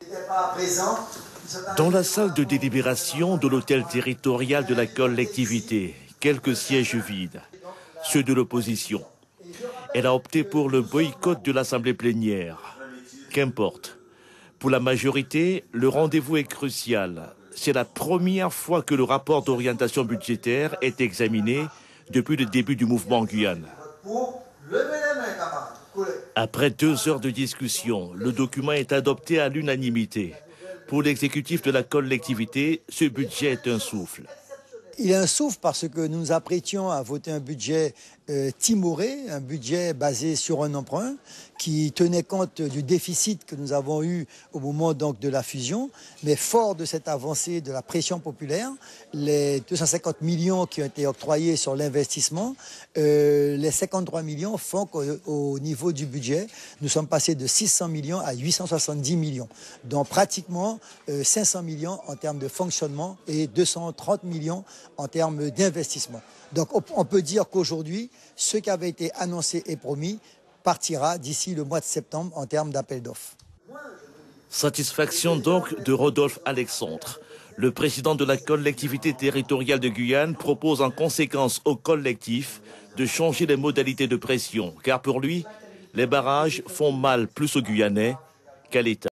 Dans la salle de délibération de l'hôtel territorial de la collectivité, quelques sièges vides, ceux de l'opposition. Elle a opté pour le boycott de l'assemblée plénière. Qu'importe. Pour la majorité, le rendez-vous est crucial. C'est la première fois que le rapport d'orientation budgétaire est examiné depuis le début du mouvement en Guyane. Après 2 heures de discussion, le document est adopté à l'unanimité. Pour l'exécutif de la collectivité, ce budget est un souffle. Il est un souffle parce que nous nous apprêtions à voter un budget timoré, un budget basé sur un emprunt qui tenait compte du déficit que nous avons eu au moment donc de la fusion. Mais fort de cette avancée de la pression populaire, les 250 millions qui ont été octroyés sur l'investissement, les 53 millions font qu'au niveau du budget, nous sommes passés de 600 millions à 870 millions. Donc pratiquement 500 millions en termes de fonctionnement et 230 millions en termes d'investissement. Donc on peut dire qu'aujourd'hui, ce qui avait été annoncé et promis partira d'ici le mois de septembre en termes d'appel d'offres. Satisfaction donc de Rodolphe Alexandre. Le président de la collectivité territoriale de Guyane propose en conséquence au collectif de changer les modalités de pression, car pour lui, les barrages font mal plus aux Guyanais qu'à l'État.